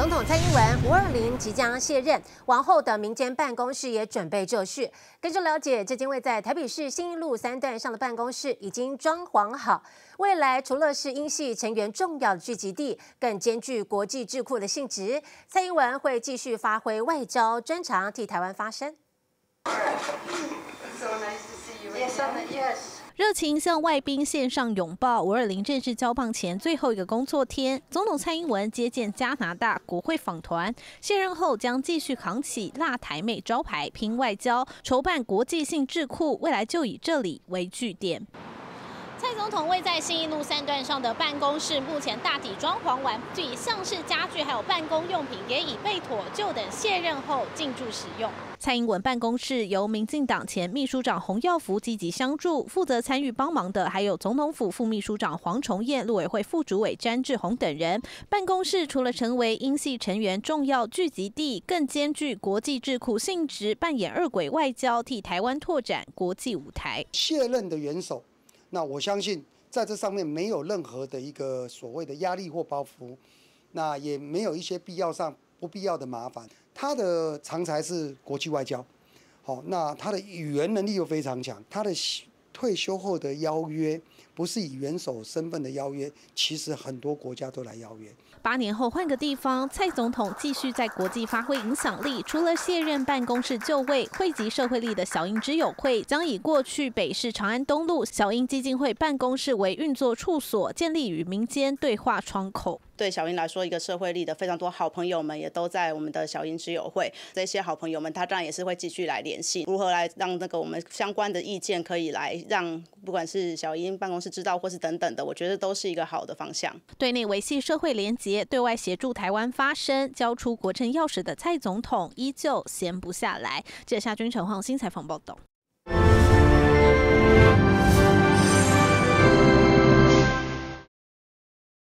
总统蔡英文520即将卸任，往后的民间办公室也准备就绪。根据了解，这间位在台北市信义路3段上的办公室已经装潢好，未来除了是英系成员重要的聚集地，更兼具国际智库的性质。蔡英文会继续发挥外交专长，替台湾发声。 热情向外宾献上拥抱。520正式交棒前最后一个工作天，总统蔡英文接见加拿大国会访团，卸任后将继续扛起辣台美招牌，拼外交，筹办国际性智库，未来就以这里为据点。蔡总统位在信义路3段上的办公室，目前大体装潢完毕，像是家具还有办公用品也已备妥，就等卸任后进驻使用。蔡英文办公室由民进党前秘书长洪耀福积极相助，负责参与帮忙的还有总统府副秘书长黄崇彦、陆委会副主委詹志宏等人。办公室除了成为英系成员重要聚集地，更兼具国际智库性质，扮演二轨外交，替台湾拓展国际舞台。 卸任的元首。那我相信，在这上面没有任何的一个所谓的压力或包袱，那也没有一些不必要的麻烦。他的长才是国际外交，好，那他的语言能力又非常强。他的退休后的邀约，不是以元首身份的邀约，其实很多国家都来邀约。 8年后换个地方，蔡总统继续在国际发挥影响力。除了卸任办公室就位，汇集社会力的小英之友会将以过去北市长安东路小英基金会办公室为运作处所，建立与民间对话窗口。 对小英来说，一个社会力的非常多好朋友们也都在我们的小英之友会。这些好朋友们，他当然也是会继续来联系，如何来让我们相关的意见可以来让不管是小英办公室知道，或是等等的，我觉得都是一个好的方向。 对内维系社会连结，对外协助台湾发声，交出国政钥匙的蔡总统依旧闲不下来。记者夏君、陈晃新采访报道。